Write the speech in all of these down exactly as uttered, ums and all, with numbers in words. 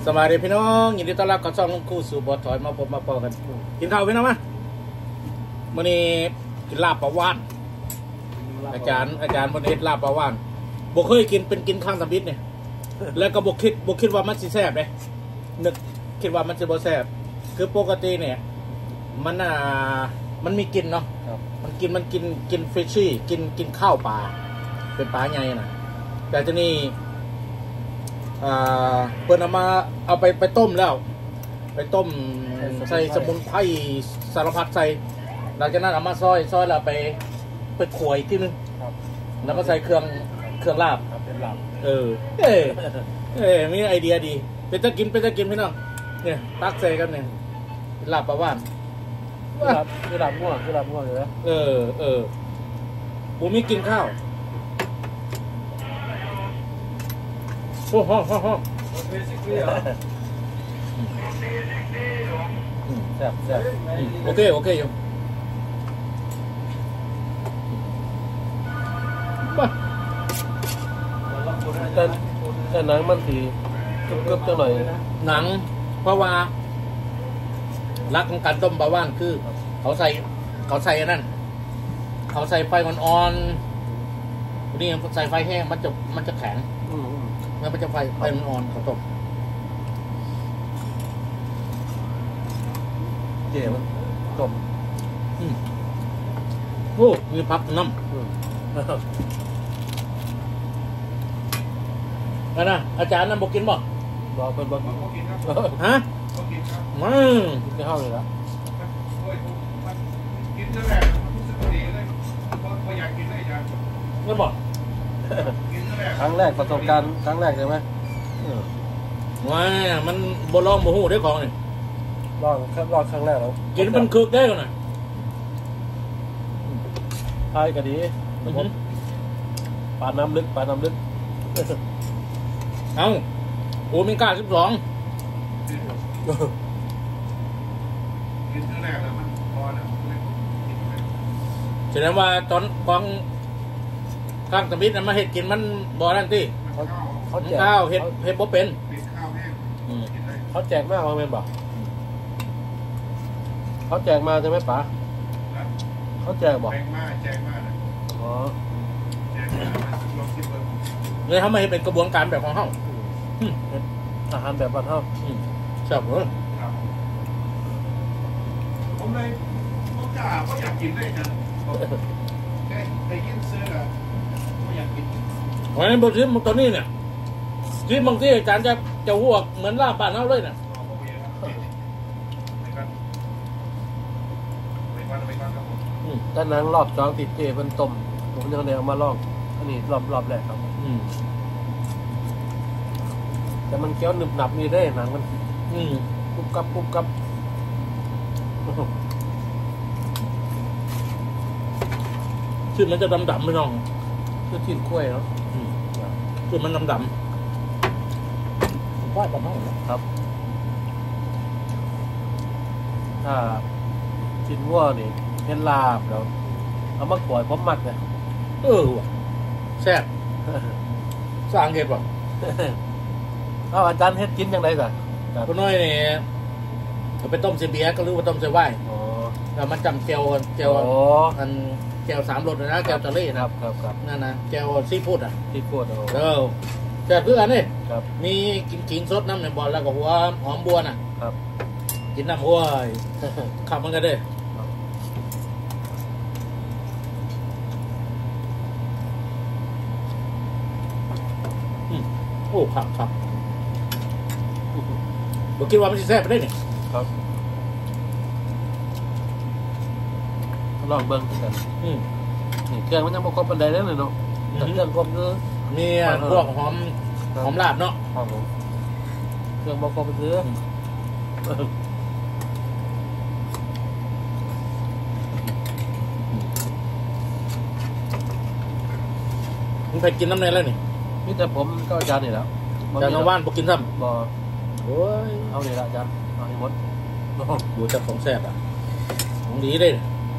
สวัสดีพี่น้องยินดีต้อนรับกับช่องคู่สู่บอถอยมาพบมาปอกันกินข้าวพี่น้องมั้ยวันนี้กินลาบปลาว่านอาจารย์อาจารย์วันนี้ลาบปลาว่านบกเคยกินเป็นกินข้างตำบิดเนี่ยแล้วก็บกคิดบกคิดว่ามันสิแซ่บเลยนึกคิดว่ามันจะบ่แซ่บคือปกติเนี่ยมันอ่ามันมีกินเนาะมันกินมันกินกินเฟชชี่กินกินข้าวปลาเป็นปลาไงนะแต่ทีนี้เพื่อนเอามาเอาไปไปต้มแล้วไปต้มใส่สมุนไพรสารพัดใส่หลังจากนั้นเอามาซอยซอยแล้วไปไปขวยที่นึงแล้วก็ใส่เครื่องเครื่องลาบเป็นลาบเออเออเออมีไอเดียดีเป็นจะกินเป็นจะกินพี่น้องเนี่ยตักใส่กันเนี่ยลาบปลาว่านคือลาบง่วงคือลาบง่วงอยู่แล้วเออเออผมมีกินข้าวโอ้โหโอ้โหแซ่บแซ่บโอเคโอเคอยู่มาแต่แต่หนังมันสีกรึบๆจังหน่อยหนังเพราะว่ารักของการต้มปลาว่านคือเขาใส่เขาใส่นั่นเขาใส่ไฟอ่อนๆนี่ใส่ไฟแห้งมันจะมันจะแข็งแล้วมันจะไฟไฟมันอ่อนเขาต้มเจ๋มันต้มโอ้มีพักน้ำนั่นนะอาจารย์นั่นบอกกินบ่บอกเป็นบอกกินฮะมากินข้าวเลยละกินแล้วแหละรู้สึกดีเลยพออยากกินเลยอาจารย์นั่นบอกครั้งแรกประสบการณ์ครั้งแรกใช่ไหมว้ามันบลองโมโหได้ของนี่ลองครับลองครั้งแรกแล้วกินมันคึกได้ก่อนนะทายก็ดีปลาน้ำลึกปลาน้ำลึกเอาโอ้มีก้าสิบสองกินครั้งแรกแล้วมันพอแล้วแสดงว่าตอนกองข้างตะมิดมาเห็ดกินมันบ่อนั่นที่เขาเขาแจกข้าวเห็ดเห็ดบ่เป็นเขาแจกมากว่าเมนบอกเขาแจกมาใช่ไหมป๋าเขาแจกบอกแจกมาแจกมาอ๋อแจกมาลองคิดเบิ่งเลยทำไมเป็นกระบวนการแบบของเฮาอาหารแบบบ้านเฮาชอบเลยผมเลยผมกล้าก็อยากกินเลยจังได้ได้ยินเสื้อก็อยากกินวันนี้บทที่ตอนนี้เนี่ยที่บางที่อาจารย์จะจะหัวเหมือนลาบบ้านเฮาเลยน่ะด้านนั้นรอบสองติดเจเป็นต้มผมยังเดี๋ยวมาลองอันนี้รอบรอบแรกครับแต่มันเคี้ยวหนึบหนับนี่ได้หนังมันปุ๊บกับปุ๊บกับชื่อมันจะดำดำไม่น้องคือชิ้นกล้วยเนาะชื่อมันดำดำว่าดำเนาะครับถ้าชิ้นวัวนี่เห็นลาบแล้วเอามาก่อยผมมักเลยเออว่ะแซ่บสร้างเห็ดป่ะเอาอาจารย์เฮ็ดกินยังไงจ้ะคนน้อยนี่เอาไปต้มเสบียก็หรือว่าต้มเสไว้แล้วมันจำเจียวเจียวอันเจียวสามรสนะเจียวทะเลนะครับครับครับนั่นนะเจียวซีฟู้ดอ่ะซีฟู้ดเออแต่เพื่อนนี่ครับมีกินขิงสดน้ำในบ่อแล้วก็หัวหอมบัวน่ะครับกินน้ำห้วยขับมันกันเด้โอ้ขับขับบอกคิดว่ามันจะแซ่บไปได้เนี่ยครับลองเบิ้งกันนี่เครื่องมันยังบกครบปันใดเลยเนาะแต่เครื่องครบคือมีพวกหอมหอมลาบเนาะครับผมเครื่องบกครบไปซื้อมึงไปกินน้ำในแล้วนี่นี่แต่ผมก็อาจารย์นี่แล้วอาจารย์น้องว่านบอกกินซ้ำบ่โอ้ยเอาเลยละอาจารย์เอาให้หมดดูจากของแซ่บอ่ะของดีได้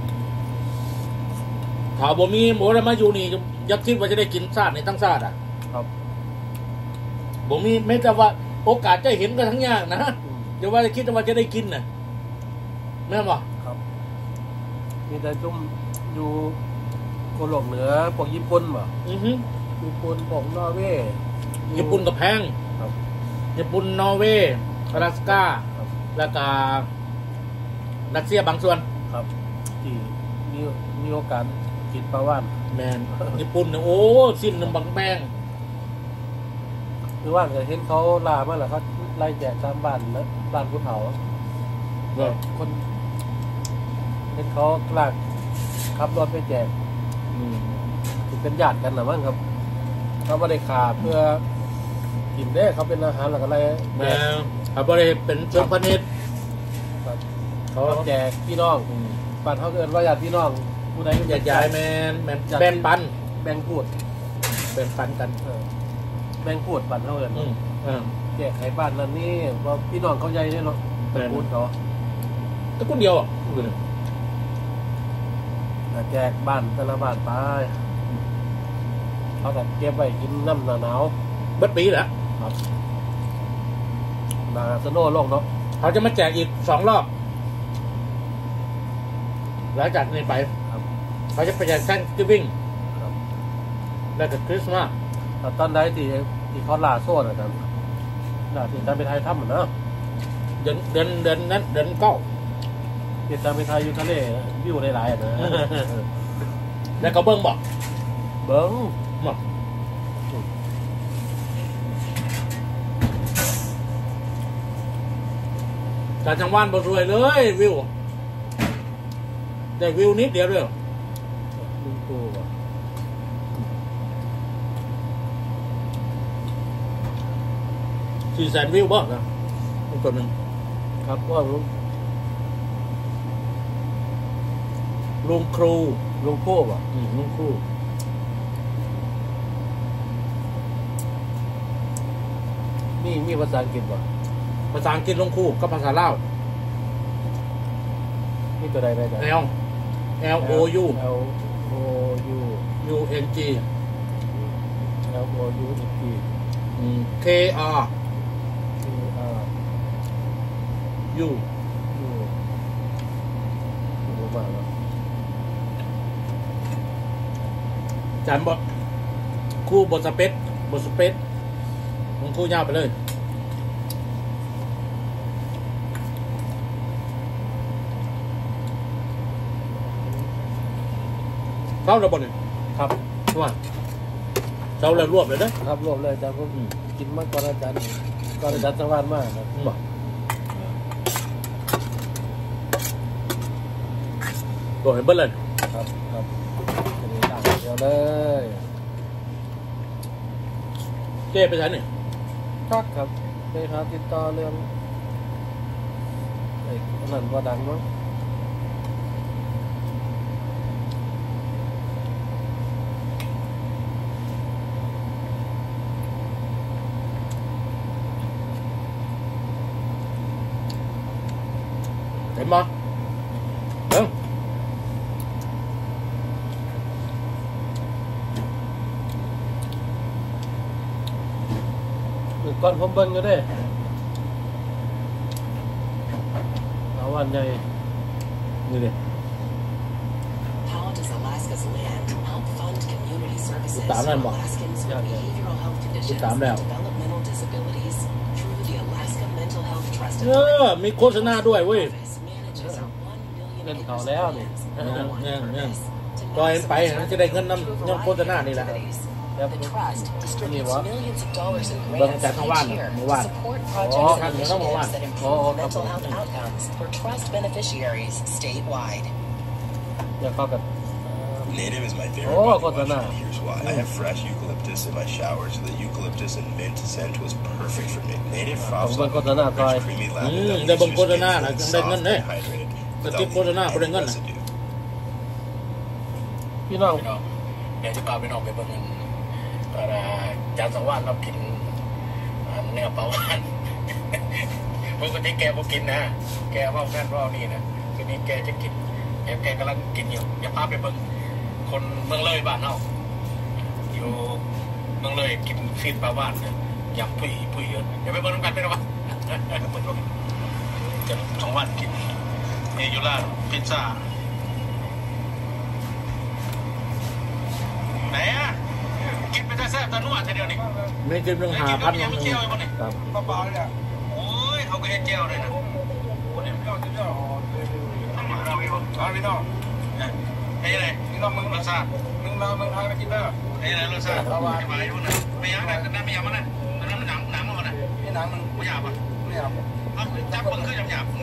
ถามบ่มีหมูอะไรมาอยู่นี่ยักษ์คิดว่าจะได้กินซาดในตั้งซาดอ่ะครับบ่มีไม่แต่ว่าโอกาสจะเห็นกันทั้งยากนะอืมจะว่าจะคิดว่าจะได้กินน่ะแม่นบ่ครับมีแต่จุ่มอยู่โคโลกเหนือพวกญี่ปุ่นบ่อือฮึญี่ปุ่นพวกนอร์เวย์อยู่ญี่ปุ่นกับแพงครับญี่ปุ่นนอร์เวย์อลาสก้าครับแล้วก็รัสเซียบางส่วนครับที่มีมีโอกาสกินปลาว่านแมน ญี่ปุ่นเนี่ยโอ้สิ้นน้ำบางแป้งหรือว่าจะเห็นเขาลามาแล้วเขาไล่แจกตามบ้านนะบ้านผู้เฒ่าก็คนเห็นเขาลากขับรถไปแจกอืมถึงเป็นญาติกันนะมั้งครับเขาไม่ได้ขาเพื่อกินได้เขาเป็นอาหารหรืออะไรแม่ครับบริเป็นเชิงพาณิชย์ครับเขาเขาแจกพี่น้องอืมบ้านเขาเกินว่าญาติพี่น้องผู้ใดก็อยากย้ายแมนแมนแบ่งปันแบ่งพูดแบ่งปันกันเออแบ่งพูดบ้านเขาเกินอืมอ่าแจกไข่บ้านนั่นนี่ว่าพี่น้องเขาใหญ่เนี่ยเนาะแม่เป็นนพูดเขาแต่คนเดียวอ่ะแจกบ้านแต่ละบ้านไปเขาแต่เก็บไว้กินน้ำหนาหนาวเบิดปีแหละครับนาสโนโลกเนาะเขาจะมาแจกอีกสองรอบหลังจากนี้ไปครับเขาจะไปแจกแซงกิวิ่งครับแล้วก็คริสต์มาสแต่ตอนไหนที่ที่เขาลาโซ่นะจ๊ะลาที่การไปไทยถ้ำเหมือนนะเดือนเดือนเดือนนั้นเดือนเก้าที่การไปไทยอยู่ทะเลวิวหลายๆอะนะแล้วก็เบิ้งบอกเบิ้งบอกการจังหวัดบ่รวยเลยวิวแต่วิวนิดเดียวเลยลุงตู่อะสี่แสนวิวบ่นะอีกคนหนึ่งครับว่าลุงลุงครูลุงโค้บ่ะอืมลุงครูมีมีภาษาอังกฤษบ่ะภาษาอังกฤษลุงครูก็ภาษาลาวมีตัวใดได้จ้ะ L L O U L O U U N G L O U E P K R K R U U รู้มากเนาะจานบทครูบทสเปซบทสเปซลุงครูยาวไปเลยเข้าระบบเลยครับว่าเจ้าเลยรวบเลยนะครับรวมเลยอาจารย์ผมกินมากกว่าอาจารย์ก่อนอาจารย์สังวานมากครับบอกบอกเห็นเบิ้ลเลยครับครับจะมีต่างเดียวเลยเจ๊ไปใช้หนึ่งทักครับไปหาติดต่อเรื่องไอ้นั่นว่าดังมั้งเห็นบ่เอ้าหนึ่งก้อนผมเบิ้งอยู่เด้เอาวันใหญ่นี่เลย How does Alaska's land help fund community services Tám for lần bỏ. Alaskans with behavioral health conditions Tám and lèo. developmental disabilities through the Alaska Mental Health Trust เออมีโฆษณาด้วยเว้ย Office manages our one million เงิน acres เขา of แล้วนี่ lands เงี้ย on เงี้ยเงี้ย purpose to ปล่อยมันไป maximize มันจะได้เงินน้ำ through a น้ำโฆษณา variety of นี่แหละ activities. แล้ว The trust distributes what? millions of dollars in Vâng, grants chả không each ăn, year không to ăn. support Ồ, projects ăn and thì nó không ăn. initiatives that Ồ, improve ồ, mental không health ăn. outcomes for trust beneficiaries statewide. เดี๋ยวเข้ากัน Native is my favorite Oh, body got wash, that. and here's why. I have fresh eucalyptus in my shower, so the eucalyptus and mint scent was perfect for me. Native froths Vâng, like got that, a rồi. rich, creamy lather Ừ, that đây leaves bằng your cô skin Dana là feeling đây soft ngân and đấy. hydrated Cái without tiếp cô Dana leaving của đây any ngân này. residue. พี่น้องพี่น้องเดี๋ยวจะพาพี่น้องไปเบิ่งกันว่าจานสังวาสเรากินอ่าเนื้อปลาวาน ปกติแกบ่กินนะแกว่าแม่นว่านี่นะทีนี้แกจะกินแกแกกำลังกินอยู่อย่าพาไปเบิ่งคนเมืองเลยบ้านเฮาอยู่เมืองเลยกินฟีดปลาวานนะอยากพุยพุยเยอะอย่าไปเบิ่งกันไปหรอวะจะสองวันกินเอยูราพิซซ่าไหนอ่ะกินไปแต่แซ่บแต่นัวทีเดียวนี่ไม่กินเรื่องหาพันยังไม่เจียวอยู่นี่ครับเบาๆเลยอ่ะโอ้ยเขาก็เฮ็ดเจียวเลยนะคนเดียวเดียวเดียวต้องมาเราอีกคนอ่ะพี่น้องไอ้ไรพี่น้องมึงรสชาติมึงมาเมืองไทยมากินได้ไอ้ไรรสชาติสบายอยู่นะไม่ยังนะน้ำไม่ยังมันนะน้ำมันหนังหนังมันนะนี่หนังมันไม่หยาบอ่ะไม่เอาเอาจับเบิ่งคือหยาบหยาบ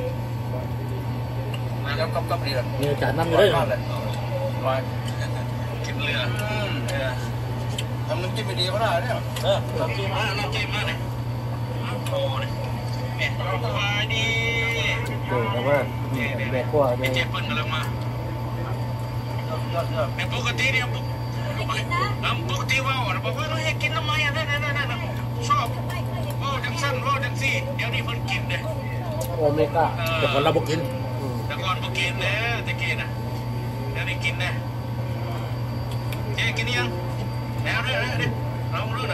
ยำกับกับเดือดมีอาจารย์นั่งอยู่ด้วยเลยมากินเรือทำน้ำจิ้มไม่ดีก็ได้เนี่ยเออน้ำจิ้มมาน้ำจิ้มมาเลยโอ้ยเนี่ยสบายดีเออแล้วว่าแม่ขั้วไม่แม่เจ็บเปิ้ลกำลังมายอดยอดเป็นปกติเนี่ยปกติว่าบอกว่าเราให้กินทำไมอ่ะนั่นนั่นนั่นชอบว่าจังสั้นว่าจังสี่เดี๋ยวนี้เพิ่นกินเลยโอเมก้าแต่คนเราบอกกินแต่ก่อนบ่กินเลยจะกินนะเดี๋ยวนี้กินเลยเจ๊กินยังแล้วด้วยนะลองดูนะ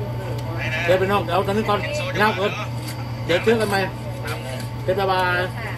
เดี๋ยวไปนอกเอาตอนนี้ก่อนนั่งก่อนเดี๋ยวเชื่อกันไหมเป็นบายบาย